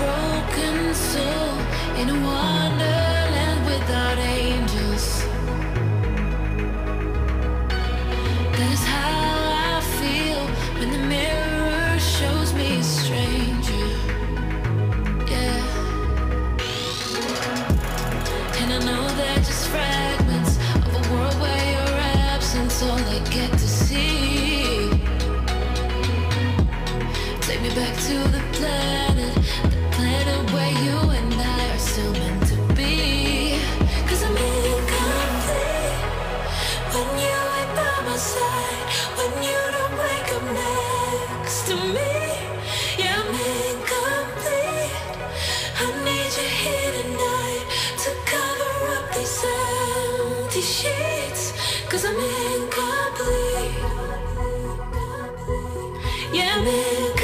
broken soul in a wonderland without angels. That is how I feel when the mirror shows me a stranger. Yeah. And I know they're just fragments of a world where your absence all I get to see. Take me back to the planet where you and I are still meant to be. 'Cause I'm incomplete when you ain't by my side, when you don't wake up next to me. Yeah, I'm incomplete. I need you here tonight to cover up these empty sheets. 'Cause I'm incomplete. Yeah, I'm incomplete.